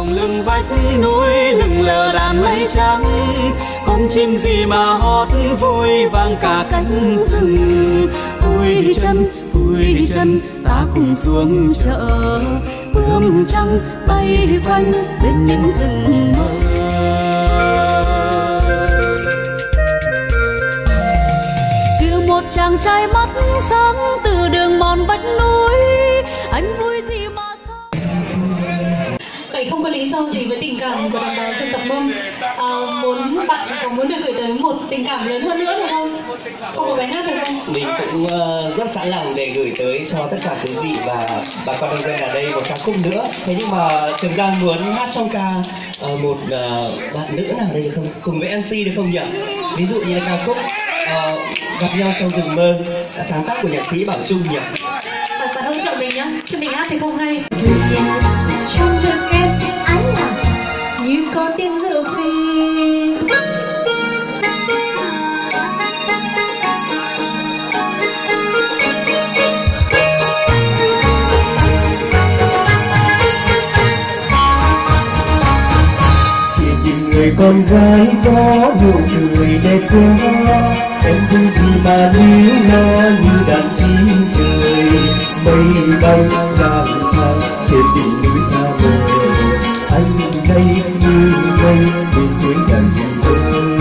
trong lưng vách núi lừng lờ đàn mây trắng, con chim gì mà hót vui vang cả cánh rừng. Vui chân ta cùng xuống chợ, bướm trắng bay quanh bên những rừng mơ. Kìa một chàng trai mắt sáng từ đường mòn vách núi, anh vui gì mà vậy không có lý do gì với tình cảm của đồng bào dân tộc Mông. Bạn có muốn được gửi tới một tình cảm lớn hơn nữa được không? Không có bài hát được không? Mình cũng rất sẵn lòng để gửi tới cho tất cả quý vị và bà con nông dân ở đây một ca khúc nữa. Thế nhưng mà Trường Giang muốn hát song ca một bạn nữ nào đây được không? Cùng với MC được không nhỉ? Ví dụ như là ca khúc Gặp nhau trong rừng mơ, sáng tác của nhạc sĩ Bảo Trung nhỉ? Bạn không chọn mình nhá, chứ mình hát thì không hay. Trong rừng em ánh lặng như có tiếng ngựa phi, khi nhìn người con gái có nụ cười đẹp quá, em vui gì mà níu nó như đàn chim trời. Mây bay lang thang trên đỉnh núi xa vời, anh đây như mây bên cuối đầy vơi.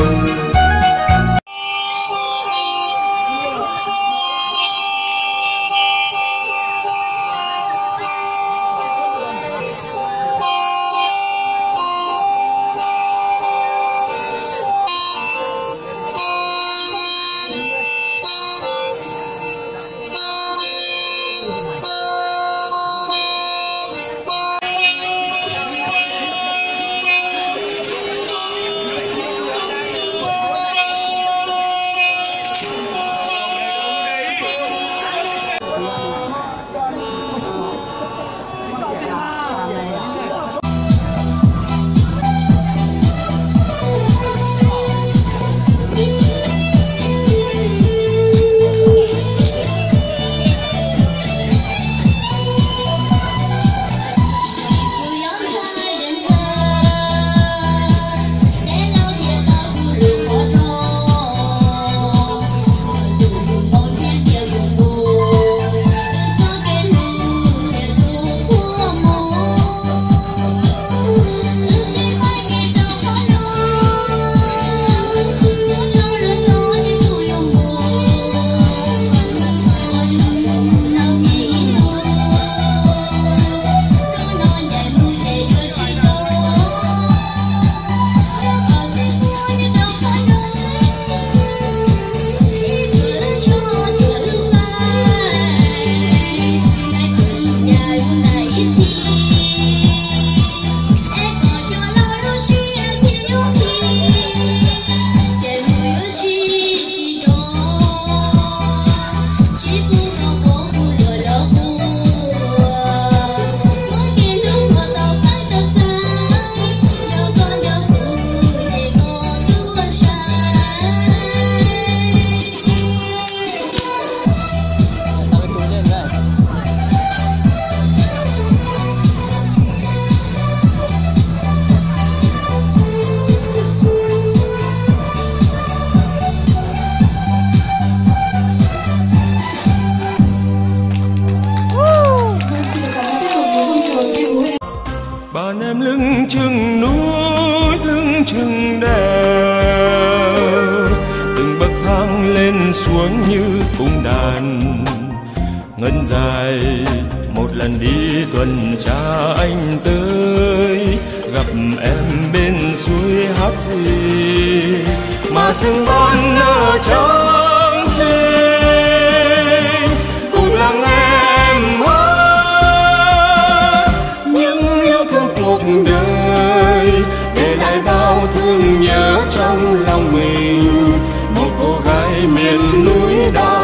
Bạn em lưng chừng núi lưng chừng đèo, từng bậc thang lên xuống như cung đàn ngân dài. Một lần đi tuần tra anh tới, gặp em bên suối hát gì mà rừng non nở trong xinh. Cùng lắng nghe em hát những yêu thương cuộc đời, để lại bao thương nhớ trong lòng mình. Một cô gái miền núi đã